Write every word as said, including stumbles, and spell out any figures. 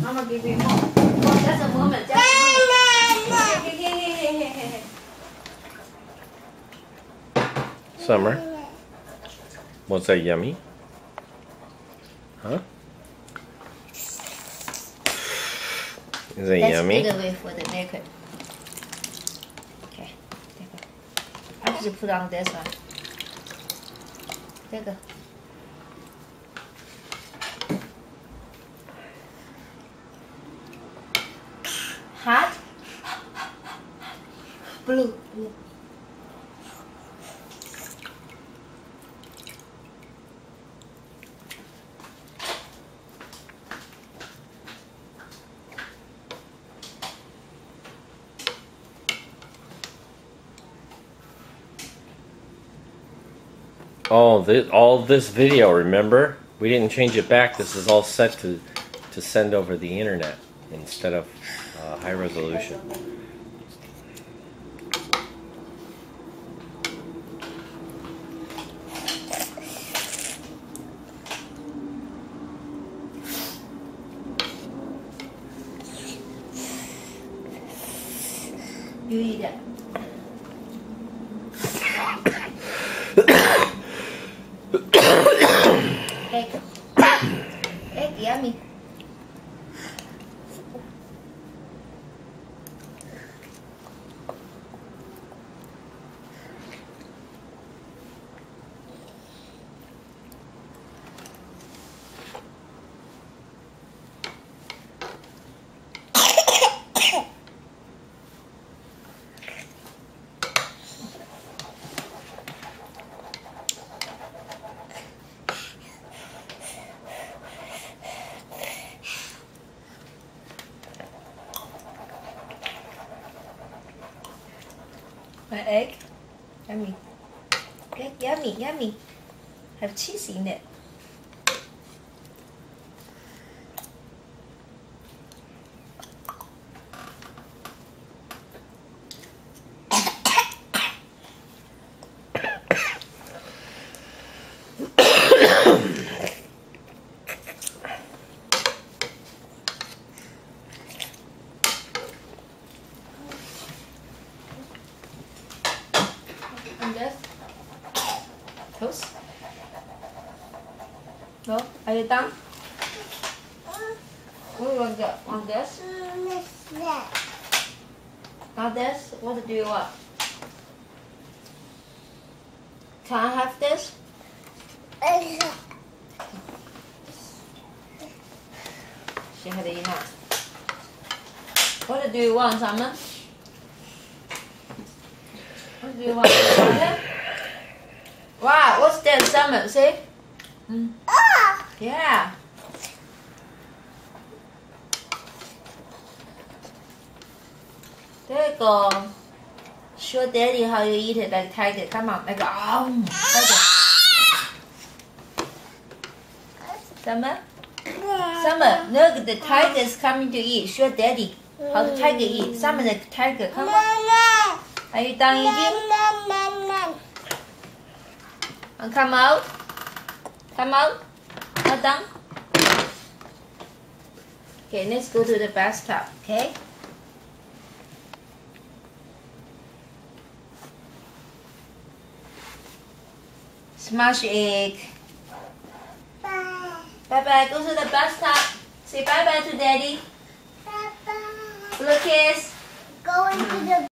Mama give you more. Oh, just a moment. Just a moment. Here, here, here, here, here, here. Summer, was that yummy? Huh? Is it That's yummy? That's way for the naked. Okay, take it. I just put on this one. Take it. Hot? Blue. Blue. Oh, this, all this video, remember? We didn't change it back. This is all set to, to send over the internet instead of uh, high resolution. You eat it. Egg. Egg, yummy. My egg, yummy. Egg, yummy, yummy. Have cheese in it. And this toast. No, are you done? What do you want to get? Want this? Not this? What do you want? Can I have this? She had enough. What do you want, Simon? What do you want? Wow, what's that, Summer? See? Mm. Yeah. There you go. Show Daddy how you eat it like tiger. Come on, like um. Tiger. Summer? Summer, look, the tiger is coming to eat. Show Daddy how the tiger eat. Summer, the tiger. Come on. Are you done eating? And come out. Come out. Not done. Okay, let's go to the bathtub. Okay. Smash egg. Bye. Bye bye. Go to the bathtub. Say bye bye to Daddy. Bye bye. Blue kiss. Go into the